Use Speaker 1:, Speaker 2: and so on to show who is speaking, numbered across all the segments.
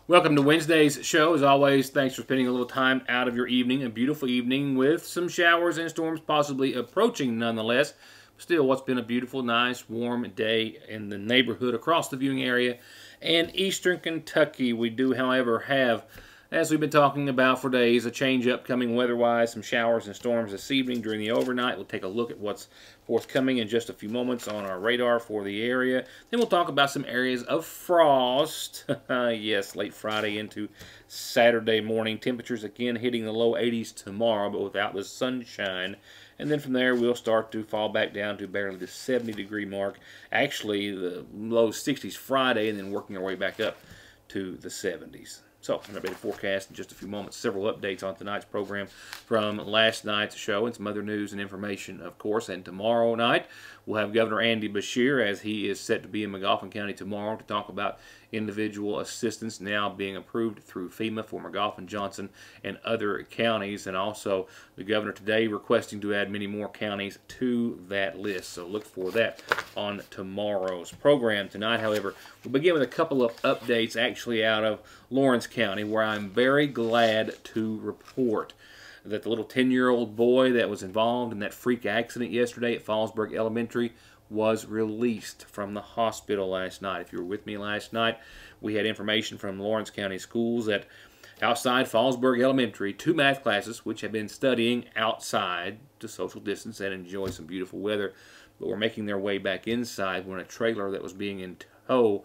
Speaker 1: Welcome to Wednesday's show. As always, thanks for spending a little time out of your evening, a beautiful evening with some showers and storms possibly approaching nonetheless. Still, what's been a beautiful, nice, warm day in the neighborhood across the viewing area and eastern Kentucky. We do, however, have, as we've been talking about for days, a change upcoming weather-wise, some showers and storms this evening during the overnight. We'll take a look at what's forthcoming in just a few moments on our radar for the area. Then we'll talk about some areas of frost. Yes, late Friday into Saturday morning. Temperatures again hitting the low 80s tomorrow, but without the sunshine. And then from there, we'll start to fall back down to barely the 70-degree mark. Actually, the low 60s Friday, and then working our way back up to the 70s. So, an updated forecast in just a few moments. Several updates on tonight's program from last night's show and some other news and information, of course. And tomorrow night, we'll have Governor Andy Beshear, as he is set to be in Magoffin County tomorrow, to talk about individual assistance now being approved through FEMA for Magoffin, Johnson, and other counties. And also, the governor today requesting to add many more counties to that list. So look for that on tomorrow's program. Tonight, however, we'll begin with a couple of updates actually out of Lawrence County, where I'm very glad to report that the little 10-year-old boy that was involved in that freak accident yesterday at Fallsburg Elementary was released from the hospital last night. If you were with me last night, we had information from Lawrence County Schools that outside Fallsburg Elementary, 2 math classes, which have been studying outside to social distance and enjoy some beautiful weather, but were making their way back inside when a trailer that was being in tow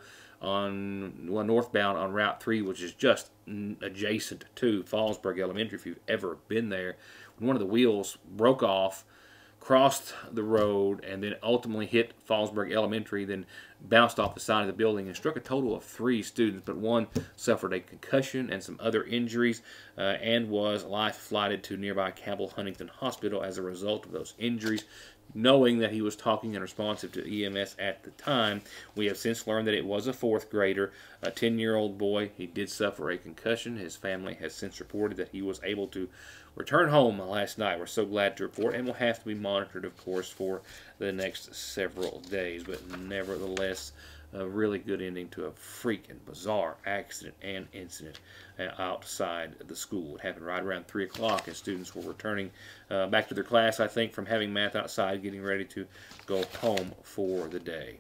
Speaker 1: on northbound on Route 3, which is just adjacent to Fallsburg Elementary, if you've ever been there, when one of the wheels broke off, crossed the road, and then ultimately hit Fallsburg Elementary, then bounced off the side of the building and struck a total of 3 students, but one suffered a concussion and some other injuries and was life-flighted to nearby Cabell-Huntington Hospital as a result of those injuries. Knowing that he was talking and responsive to EMS at the time, we have since learned that it was a 4th grader, a 10-year-old boy. He did suffer a concussion. His family has since reported that he was able to return home last night. We're so glad to report, and will have to be monitored, of course, for the next several days. But nevertheless, a really good ending to a freaking bizarre accident and incident outside the school. It happened right around 3 o'clock as students were returning back to their class, I think, from having math outside, getting ready to go home for the day.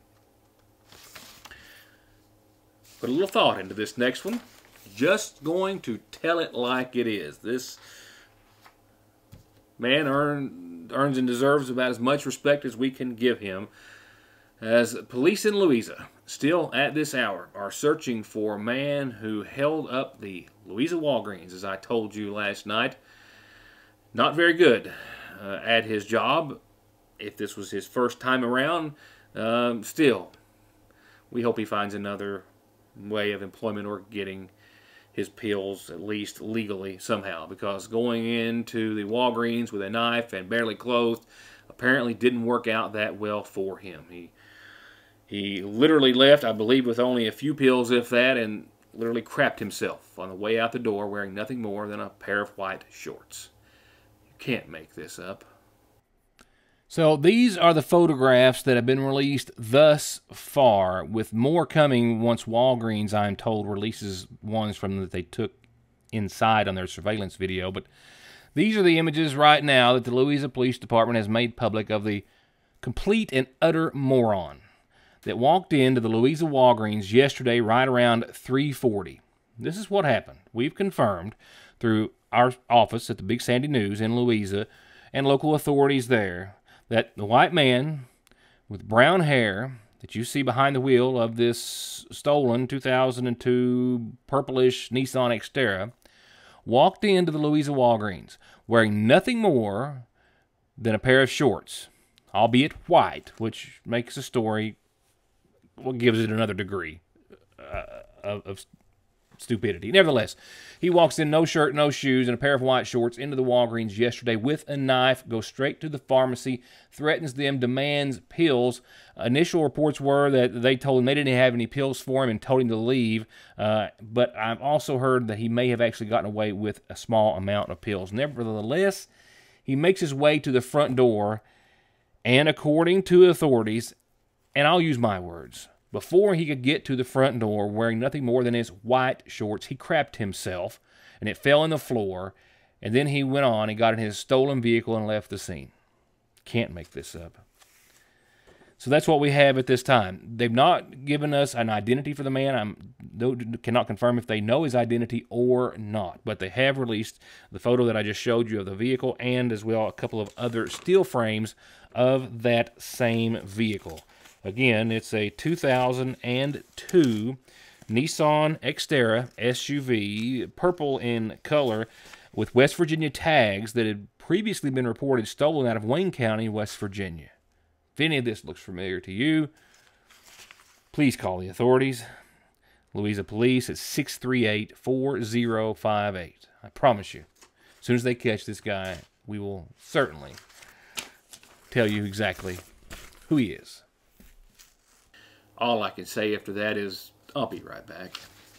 Speaker 1: Put a little thought into this next one. Just going to tell it like it is. This man earns and deserves about as much respect as we can give him, as police in Louisa, still at this hour, are searching for a man who held up the Louisa Walgreens, as I told you last night. Not very good at his job. If this was his first time around, still, we hope he finds another way of employment or getting his pills, at least legally, somehow. Because going into the Walgreens with a knife and barely clothed apparently didn't work out that well for him. He literally left, I believe, with only a few pills, if that, and literally crapped himself on the way out the door wearing nothing more than a pair of white shorts. You can't make this up. So these are the photographs that have been released thus far, with more coming once Walgreens, I'm told, releases ones from that they took inside on their surveillance video. But these are the images right now that the Louisa Police Department has made public of the complete and utter moron that walked into the Louisa Walgreens yesterday right around 3:40. This is what happened. We've confirmed through our office at the Big Sandy News in Louisa and local authorities there that the white man with brown hair that you see behind the wheel of this stolen 2002 purplish Nissan Xterra walked into the Louisa Walgreens wearing nothing more than a pair of shorts, albeit white, which makes the story, well, gives it another degree of stupidity. Nevertheless, he walks in no shirt, no shoes, and a pair of white shorts into the Walgreens yesterday with a knife, goes straight to the pharmacy, threatens them, demands pills. Initial reports were that they told him they didn't have any pills for him and told him to leave, but I've also heard that he may have actually gotten away with a small amount of pills. Nevertheless, he makes his way to the front door, and according to authorities, and I'll use my words, Before he could get to the front door, wearing nothing more than his white shorts, he crapped himself, and it fell on the floor, and then he went on and got in his stolen vehicle and left the scene. Can't make this up. So that's what we have at this time. They've not given us an identity for the man. I cannot confirm if they know his identity or not, but they have released the photo that I just showed you of the vehicle and as well a couple of other steel frames of that same vehicle. Again, it's a 2002 Nissan Xterra SUV, purple in color, with West Virginia tags that had previously been reported stolen out of Wayne County, West Virginia. If any of this looks familiar to you, please call the authorities. Louisa Police at 638-4058. I promise you, as soon as they catch this guy, we will certainly tell you exactly who he is.
Speaker 2: All I can say after that is, I'll be right back.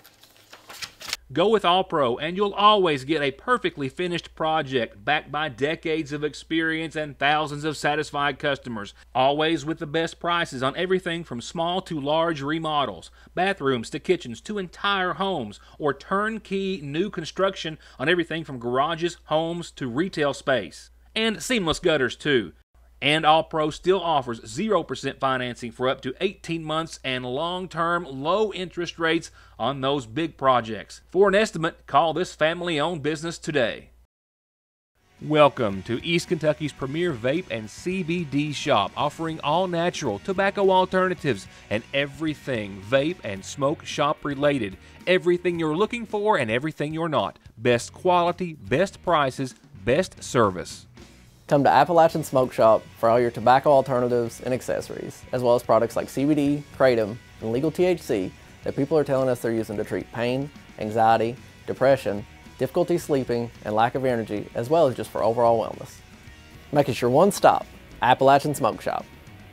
Speaker 1: Go with All Pro, and you'll always get a perfectly finished project backed by decades of experience and thousands of satisfied customers. Always with the best prices on everything from small to large remodels, bathrooms to kitchens to entire homes, or turnkey new construction on everything from garages, homes to retail space. And seamless gutters too. And All Pro still offers 0% financing for up to 18 months and long-term low interest rates on those big projects. For an estimate, call this family-owned business today. Welcome to East Kentucky's premier vape and CBD shop, offering all natural tobacco alternatives and everything vape and smoke shop related. Everything you're looking for and everything you're not. Best quality, best prices, best service.
Speaker 3: Come to Appalachian Smoke Shop for all your tobacco alternatives and accessories, as well as products like CBD, Kratom, and legal THC that people are telling us they're using to treat pain, anxiety, depression, difficulty sleeping, and lack of energy, as well as just for overall wellness. Make it your one stop, Appalachian Smoke Shop.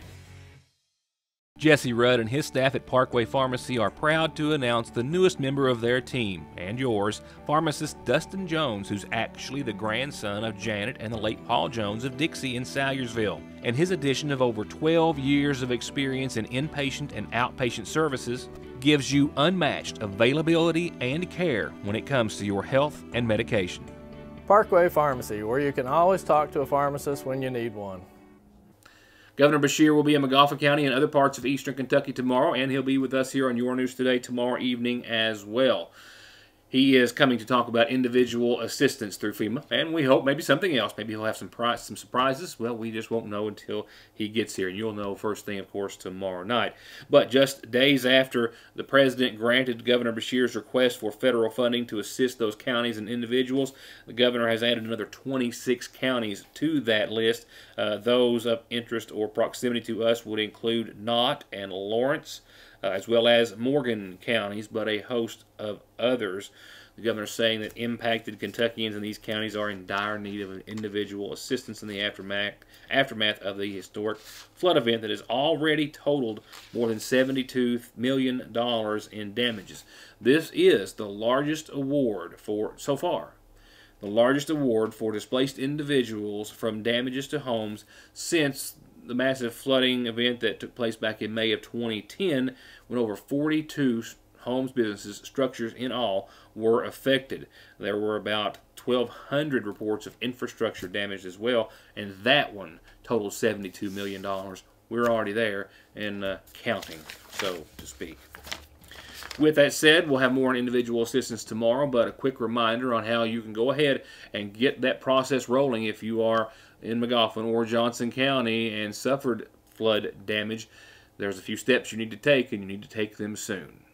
Speaker 1: Jesse Rudd and his staff at Parkway Pharmacy are proud to announce the newest member of their team, and yours, pharmacist Dustin Jones, who's actually the grandson of Janet and the late Paul Jones of Dixie in Salyersville. And his addition of over 12 years of experience in inpatient and outpatient services gives you unmatched availability and care when it comes to your health and medication.
Speaker 4: Parkway Pharmacy, where you can always talk to a pharmacist when you need one.
Speaker 2: Governor Beshear will be in Magauffa County and other parts of eastern Kentucky tomorrow, and he'll be with us here on Your News Today tomorrow evening as well. He is coming to talk about individual assistance through FEMA, and we hope maybe something else. Maybe he'll have some surprises. Well, we just won't know until he gets here, and you'll know first thing, of course, tomorrow night. But just days after the President granted Governor Beshear's request for federal funding to assist those counties and individuals, the Governor has added another 26 counties to that list. Those of interest or proximity to us would include Knott and Lawrence, as well as Morgan counties, but a host of others. The governor is saying that impacted Kentuckians in these counties are in dire need of individual assistance in the aftermath of the historic flood event that has already totaled more than $72 million in damages. This is the largest award so far. The largest award for displaced individuals from damages to homes since the massive flooding event that took place back in May of 2010, when over 42 homes, businesses, structures in all were affected. There were about 1,200 reports of infrastructure damage as well, and that one totaled $72 million. We're already there and counting, so to speak. With that said, we'll have more on individual assistance tomorrow, but a quick reminder on how you can go ahead and get that process rolling if you are in Magauffa or Johnson County and suffered flood damage. There's a few steps you need to take, and you need to take them soon.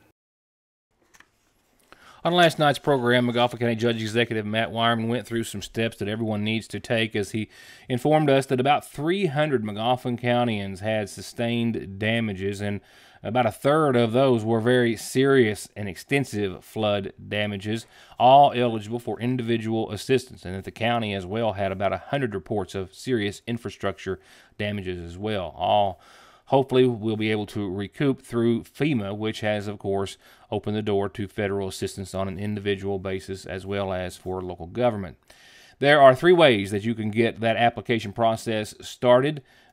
Speaker 1: On last night's program, Magauffa County Judge Executive Matt Wireman went through some steps that everyone needs to take as he informed us that about 300 Magauffa Countyans had sustained damages, and about a third of those were very serious and extensive flood damages, all eligible for individual assistance, and that the county as well had about 100 reports of serious infrastructure damages as well. All hopefully we'll be able to recoup through FEMA, which has, of course, opened the door to federal assistance on an individual basis as well as for local government. There are 3 ways that you can get that application process started.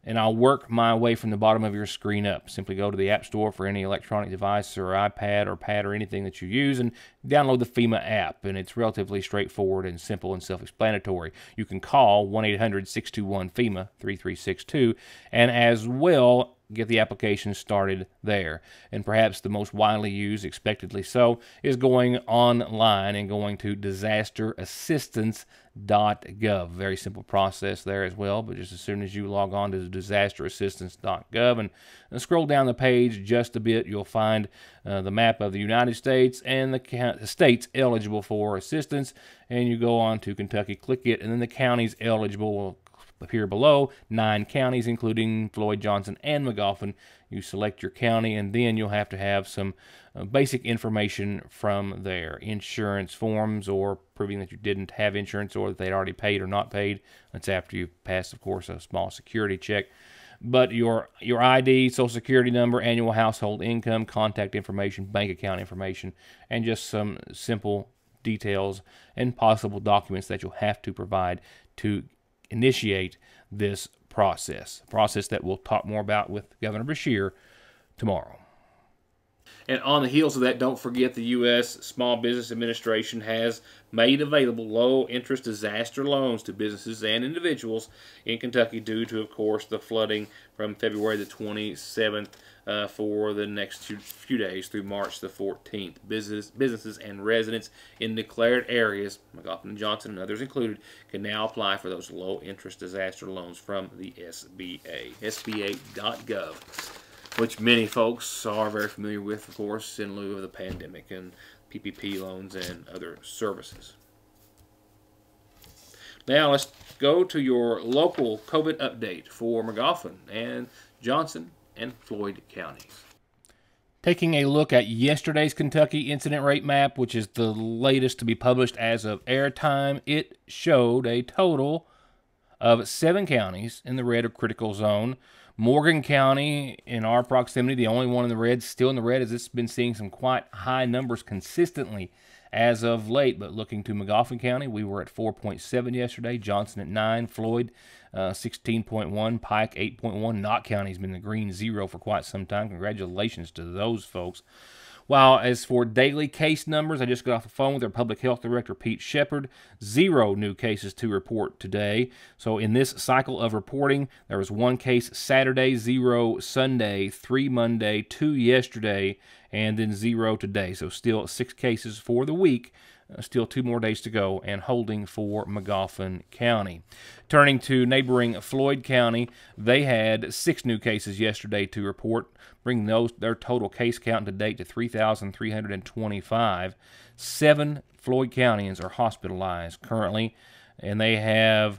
Speaker 2: and I'll work my way from the bottom of your screen up. Simply go to the App Store for any electronic device or iPad or Pad or anything that you use and download the FEMA app, and it's relatively straightforward and simple and self-explanatory. You can call 1-800-621-FEMA 3362 and as well get the application started there. And perhaps the most widely used, expectedly so, is going online and going to disasterassistance.gov. Very simple process there as well, but just as soon as you log on to disasterassistance.gov and scroll down the page just a bit, you'll find the map of the United States and the states eligible for assistance, and you go on to Kentucky, click it, and then the counties eligible will appear below. 9 counties, including Floyd, Johnson, and Magoffin. You select your county, and then you'll have to have some basic information from there. Insurance forms, or proving that you didn't have insurance or that they'd already paid or not paid. That's after you've passed, of course, a small security check. But your ID, Social Security number, annual household income, contact information, bank account information, and just some simple details and possible documents that you'll have to provide to initiate this process, a process that we'll talk more about with Governor Beshear tomorrow.
Speaker 1: And on the heels of that, don't forget the U.S. Small Business Administration has made available low-interest disaster loans to businesses and individuals in Kentucky due to, of course, the flooding from February the 27th for the next few days through March the 14th. Businesses and residents in declared areas, Magoffin and Johnson and others included, can now apply for those low-interest disaster loans from the SBA, sba.gov. which many folks are very familiar with, of course, in lieu of the pandemic and PPP loans and other services. Now let's go to your local COVID update for Magoffin and Johnson and Floyd counties.
Speaker 2: Taking a look at yesterday's Kentucky incident rate map, which is the latest to be published as of airtime, it showed a total of 7 counties in the red or critical zone. Morgan County, in our proximity, the only one in the red, still in the red, as it's been seeing some quite high numbers consistently as of late. But looking to Magoffin County, we were at 4.7 yesterday, Johnson at 9, Floyd 16.1, Pike 8.1. Knott County's been the green 0 for quite some time. Congratulations to those folks. While as for daily case numbers, I just got off the phone with our Public Health Director, Pete Shepard. 0 new cases to report today. So in this cycle of reporting, there was 1 case Saturday, 0 Sunday, 3 Monday, 2 yesterday, and then 0 today. So still 6 cases for the week. Still 2 more days to go, and holding for Magoffin County. Turning to neighboring Floyd County, they had 6 new cases yesterday to report, bringing their total case count to date to 3,325. 7 Floyd Countyans are hospitalized currently, and they have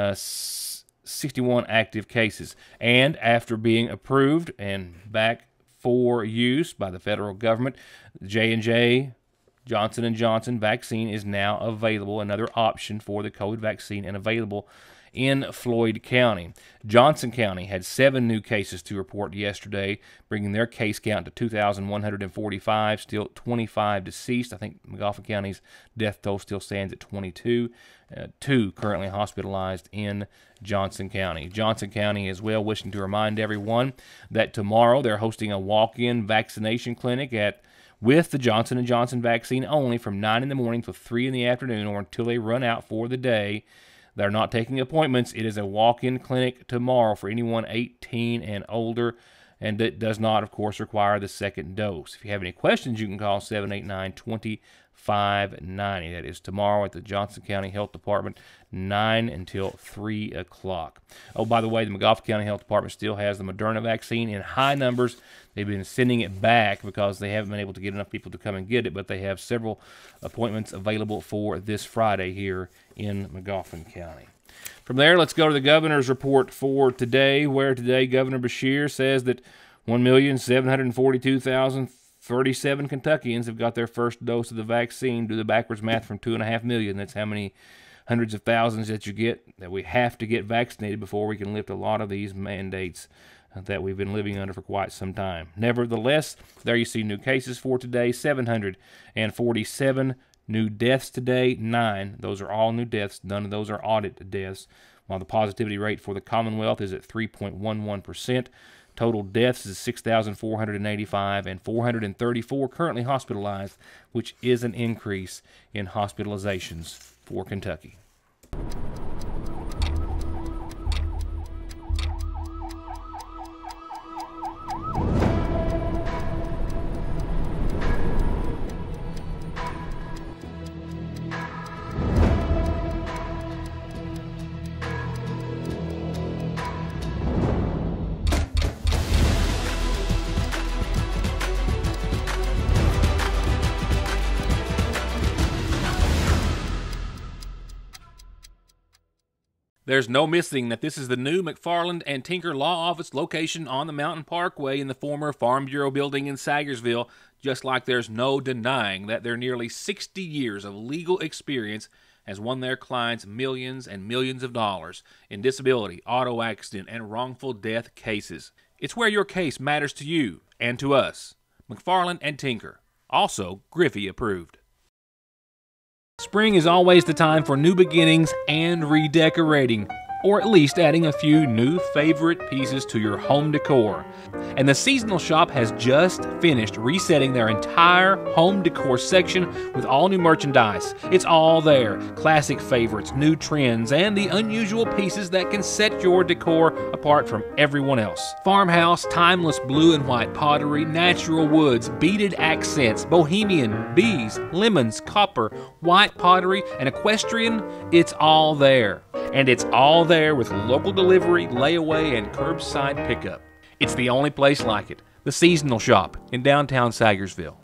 Speaker 2: 61 active cases. And after being approved and back for use by the federal government, J&J Johnson & Johnson vaccine is now available, another option for the COVID vaccine, and available in Floyd County. Johnson County had 7 new cases to report yesterday, bringing their case count to 2,145, still 25 deceased. I think Magoffin County's death toll still stands at 22. 2 currently hospitalized in Johnson County. Johnson County as well wishing to remind everyone that tomorrow they're hosting a walk-in vaccination clinic with the Johnson & Johnson vaccine only from 9 in the morning till 3 in the afternoon, or until they run out for the day. They're not taking appointments. It is a walk-in clinic tomorrow for anyone 18 and older, and it does not, of course, require the second dose. If you have any questions, you can call 789-2590. That is tomorrow at the Johnson County Health Department, 9 until 3 o'clock. Oh, by the way, the Magoffin County Health Department still has the Moderna vaccine in high numbers. They've been sending it back because they haven't been able to get enough people to come and get it, but they have several appointments available for this Friday here in Magoffin County. From there, let's go to the governor's report for today, where today Governor Beshear says that 1,742,037 Kentuckians have got their first dose of the vaccine. Do the backwards math from 2.5 million. That's how many hundreds of thousands that you get, that we have to get vaccinated before we can lift a lot of these mandates that we've been living under for quite some time. Nevertheless, there you see new cases for today, 747. New deaths today, 9. Those are all new deaths. None of those are audit deaths. while the positivity rate for the Commonwealth is at 3.11%. Total deaths is 6,485 and 434 currently hospitalized, which is an increase in hospitalizations for Kentucky. There's no missing that this is the new McFarland and Tinker Law Office location on the Mountain Parkway in the former Farm Bureau building in Sagersville, just like there's no denying that their nearly 60 years of legal experience has won their clients millions and millions of dollars in disability, auto accident, and wrongful death cases. It's where your case matters to you and to us. McFarland and Tinker, also Griffey approved. Spring is always the time for new beginnings and redecorating, or at least adding a few new favorite pieces to your home decor. And the Seasonal Shop has just finished resetting their entire home decor section with all new merchandise. It's all there. Classic favorites, new trends, and the unusual pieces that can set your decor apart from everyone else. Farmhouse, timeless blue and white pottery, natural woods, beaded accents, bohemian, bees, lemons, copper, white pottery, and equestrian. It's all there. And it's all there with local delivery, layaway, and curbside pickup. It's the only place like it. The Seasonal Shop in downtown Sagersville.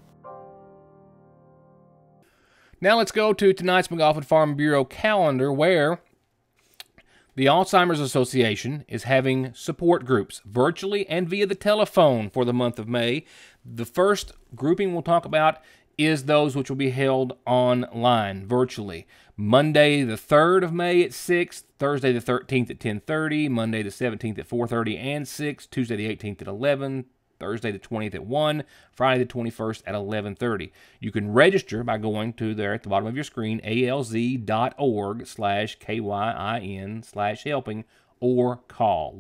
Speaker 2: Now let's go to tonight's McGoffin Farm Bureau calendar, where the Alzheimer's Association is having support groups virtually and via the telephone for the month of May. The first grouping we'll talk about is those which will be held online, virtually. Monday the 3rd of May at 6, Thursday the 13th at 10:30, Monday the 17th at 4:30 and 6, Tuesday the 18th at 11, Thursday the 20th at 1, Friday the 21st at 11:30. You can register by going to there at the bottom of your screen, alz.org/KYIN/helping, or call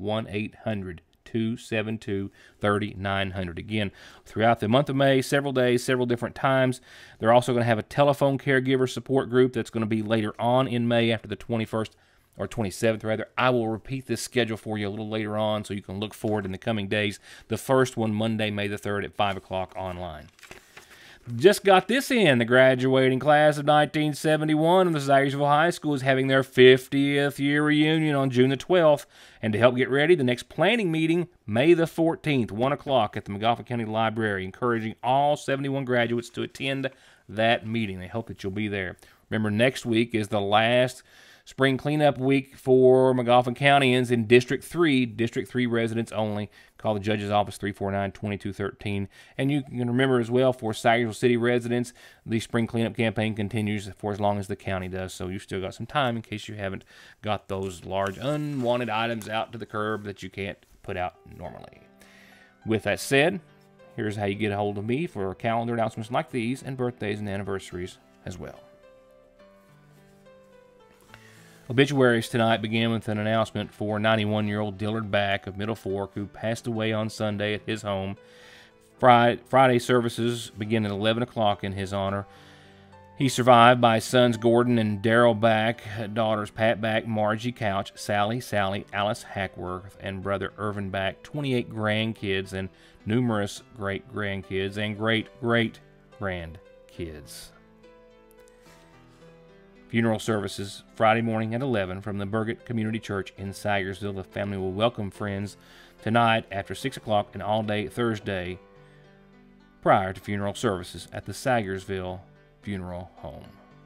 Speaker 2: 1-800-272-3900. Again, throughout the month of May, several days, several different times. They're also going to have a telephone caregiver support group that's going to be later on in May after the 21st, or 27th rather. I will repeat this schedule for you a little later on so you can look forward in the coming days. The first one, Monday, May the 3rd at 5 o'clock online. Just got this in. The graduating class of 1971 of the Sagersville High School is having their 50th year reunion on June the 12th. And to help get ready, the next planning meeting, May the 14th, 1 o'clock at the McGoffin County Library, encouraging all 71 graduates to attend that meeting. They hope that you'll be there. Remember, next week is the last spring cleanup week for McGoffin Countyans in District 3, District 3 residents only. Call the Judge's Office 349-2213. And you can remember as well, for Sagersville City residents, the spring cleanup campaign continues for as long as the county does, so you've still got some time in case you haven't got those large unwanted items out to the curb that you can't put out normally. With that said, here's how you get a hold of me for calendar announcements like these and birthdays and anniversaries as well. Obituaries tonight begin with an announcement for 91-year-old Dillard Back of Middle Fork, who passed away on Sunday at his home. Friday services begin at 11 o'clock in his honor. He's survived by sons Gordon and Darrell Back, daughters Pat Back, Margie Couch, Sally, Alice Hackworth, and brother Irvin Back, 28 grandkids and numerous great-grandkids and great-great-grandkids. Funeral services Friday morning at 11 from the Burgett Community Church in Sagersville. The family will welcome friends tonight after 6 o'clock and all day Thursday prior to funeral services at the Sagersville Funeral Home.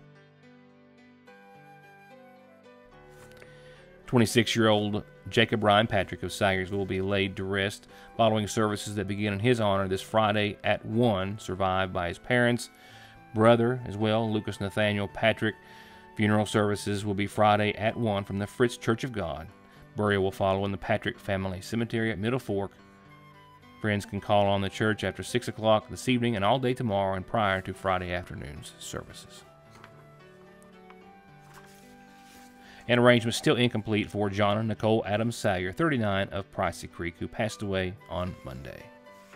Speaker 2: 26-year-old Jacob Ryan Patrick of Sagersville will be laid to rest following services that begin in his honor this Friday at 1, survived by his parents, brother as well, Lucas Nathaniel Patrick. Funeral services will be Friday at 1 from the Fritz Church of God. Burial will follow in the Patrick Family Cemetery at Middle Fork. Friends can call on the church after 6 o'clock this evening and all day tomorrow and prior to Friday afternoon's services. and arrangements still incomplete for John and Nicole Adams Salyer, 39 of Pricey Creek, who passed away on Monday.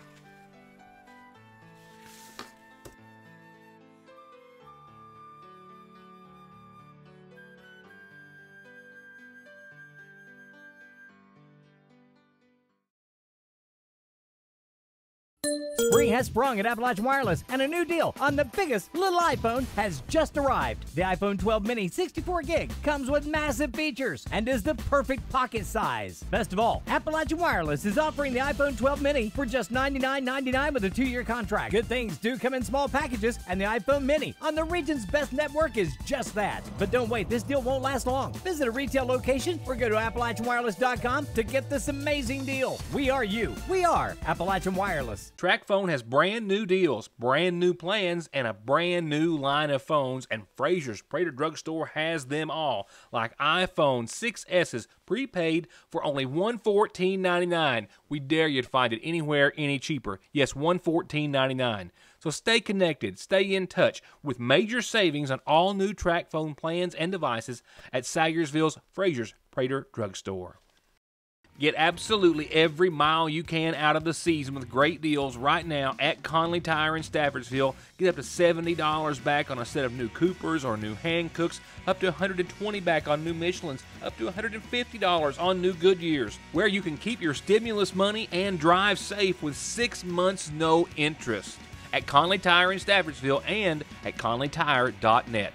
Speaker 5: Spring has sprung at Appalachian Wireless, and a new deal on the biggest little iPhone has just arrived. The iPhone 12 mini 64 gig comes with massive features and is the perfect pocket size. Best of all, Appalachian Wireless is offering the iPhone 12 mini for just $99.99 with a 2-year contract. Good things do come in small packages, and the iPhone mini on the region's best network is just that. But don't wait, this deal won't last long. Visit a retail location or go to AppalachianWireless.com to get this amazing deal. We are you. We are Appalachian Wireless.
Speaker 2: TracFone has brand new deals, brand new plans, and a brand new line of phones, and Fraser's Prater Drugstore has them all, like iPhone 6S's prepaid for only $114.99. We dare you to find it anywhere any cheaper. Yes, $114.99. So stay connected, stay in touch with major savings on all new TracFone plans and devices at Salyersville's Fraser's Prater Drugstore. Get absolutely every mile you can out of the season with great deals right now at Conley Tire in Staffordsville. Get up to $70 back on a set of new Coopers or new Hancooks, up to $120 back on new Michelins, up to $150 on new Goodyears, where you can keep your stimulus money and drive safe with 6 months no interest. At Conley Tire in Staffordsville and at conleytire.net.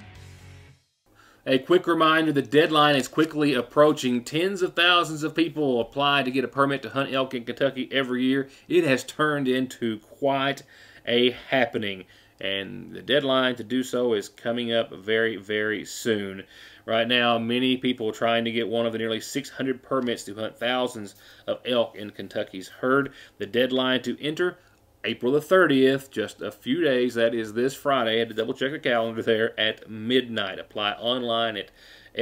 Speaker 1: A quick reminder, the deadline is quickly approaching. Tens of thousands of people apply to get a permit to hunt elk in Kentucky every year. It has turned into quite a happening, and the deadline to do so is coming up very, very soon. Right now, many people are trying to get one of the nearly 600 permits to hunt thousands of elk in Kentucky's herd. The deadline to enter, April the 30th, just a few days. That is this Friday. I had to double check the calendar there at midnight. Apply online at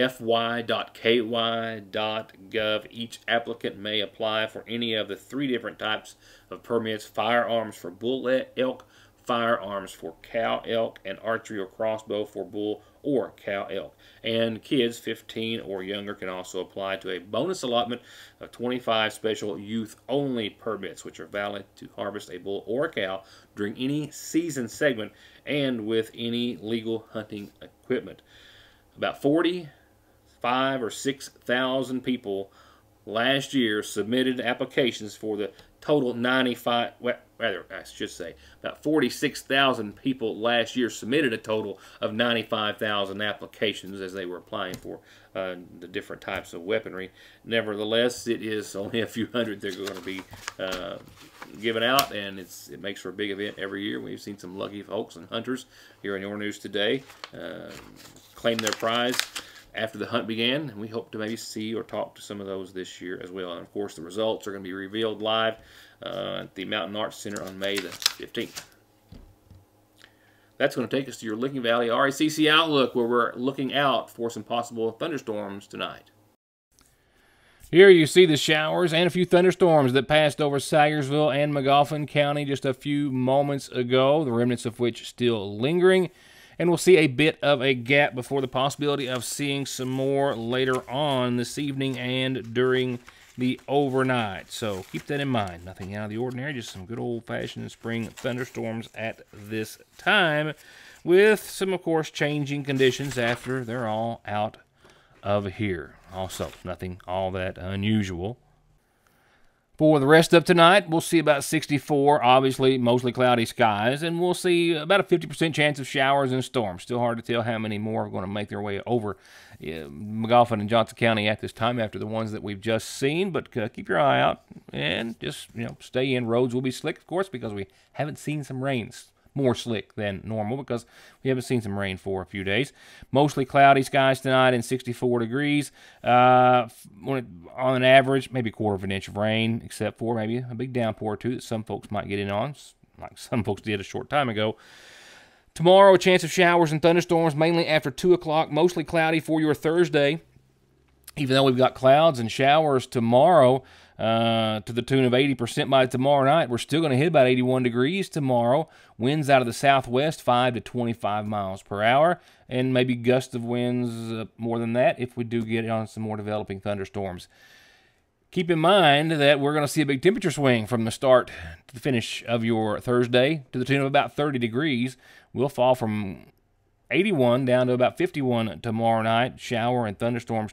Speaker 1: fy.ky.gov. Each applicant may apply for any of the 3 different types of permits: firearms for bull elk, firearms for cow elk, and archery or crossbow for bull or cow elk. And kids 15 or younger can also apply to a bonus allotment of 25 special youth-only permits, which are valid to harvest a bull or a cow during any season segment and with any legal hunting equipment. About 45 or 6,000 people last year submitted applications for the total 95, rather, I should say, about 46,000 people last year submitted a total of 95,000 applications as they were applying for the different types of weaponry. Nevertheless, it is only a few hundred they're going to be given out, and it makes for a big event every year. We've seen some lucky folks and hunters here in Your News Today claim their prize after the hunt began, and we hope to maybe see or talk to some of those this year as well. And of course, the results are going to be revealed live at the Mountain Arts Center on May the 15th. That's going to take us to your Licking Valley RACC Outlook, where we're looking out for some possible thunderstorms tonight.
Speaker 2: Here you see the showers and a few thunderstorms that passed over Salyersville and Magoffin County just a few moments ago, the remnants of which still lingering. And we'll see a bit of a gap before the possibility of seeing some more later on this evening and during the overnight. So keep that in mind. Nothing out of the ordinary, just some good old-fashioned spring thunderstorms at this time, with some, of course, changing conditions after they're all out of here. Also, nothing all that unusual. For the rest of tonight, we'll see about 64, obviously mostly cloudy skies, and we'll see about a 50% chance of showers and storms. Still hard to tell how many more are going to make their way over Magoffin and Johnson County at this time after the ones that we've just seen, but keep your eye out and just stay in. Roads will be slick, of course, because we haven't seen some rains. More slick than normal because we haven't seen some rain for a few days. Mostly cloudy skies tonight and 64 degrees. On an average, maybe a quarter of an inch of rain, except for maybe a big downpour or two that some folks might get in on, like some folks did a short time ago. Tomorrow, a chance of showers and thunderstorms, mainly after 2 o'clock. Mostly cloudy for your Thursday. Even though we've got clouds and showers tomorrow, to the tune of 80% by tomorrow night. We're still going to hit about 81 degrees tomorrow. Winds out of the southwest, 5 to 25 miles per hour, and maybe gusts of winds more than that if we do get on some more developing thunderstorms. Keep in mind that we're going to see a big temperature swing from the start to the finish of your Thursday to the tune of about 30 degrees. We'll fall from 81 down to about 51 tomorrow night. Shower and thunderstorm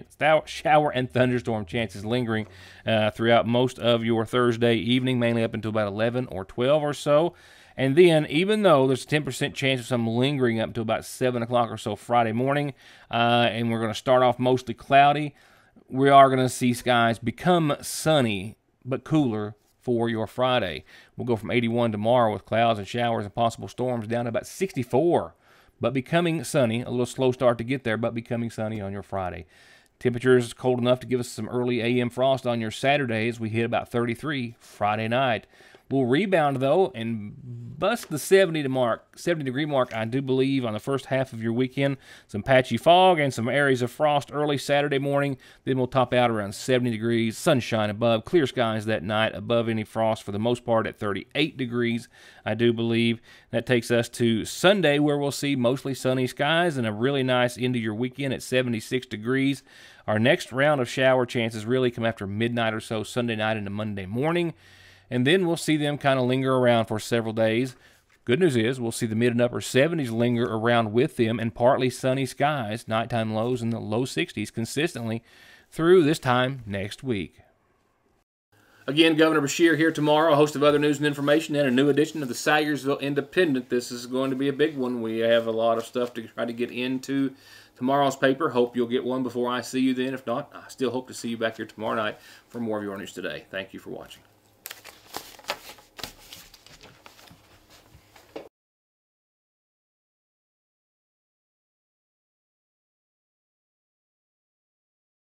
Speaker 2: chances lingering throughout most of your Thursday evening, mainly up until about 11 or 12 or so. And then, even though there's a 10% chance of some lingering up until about 7 o'clock or so Friday morning, and we're going to start off mostly cloudy, we are going to see skies become sunny but cooler for your Friday. We'll go from 81 tomorrow with clouds and showers and possible storms down to about 64, but becoming sunny. A little slow start to get there, but becoming sunny on your Friday. Temperatures cold enough to give us some early AM frost on your Saturday as we hit about 33 Friday night. We'll rebound, though, and bust the 70-degree mark, I do believe, on the first half of your weekend. Some patchy fog and some areas of frost early Saturday morning. Then we'll top out around 70 degrees, sunshine above, clear skies that night, above any frost for the most part at 38 degrees, I do believe. That takes us to Sunday, where we'll see mostly sunny skies and a really nice end of your weekend at 76 degrees. Our next round of shower chances really come after midnight or so, Sunday night into Monday morning. And then we'll see them kind of linger around for several days. Good news is we'll see the mid and upper 70s linger around with them and partly sunny skies, nighttime lows in the low 60s consistently through this time next week.
Speaker 1: Again, Governor Beshear here tomorrow, a host of other news and information, and a new edition of the Sayersville Independent. This is going to be a big one. We have a lot of stuff to try to get into tomorrow's paper. Hope you'll get one before I see you then. If not, I still hope to see you back here tomorrow night for more of Your News Today. Thank you for watching.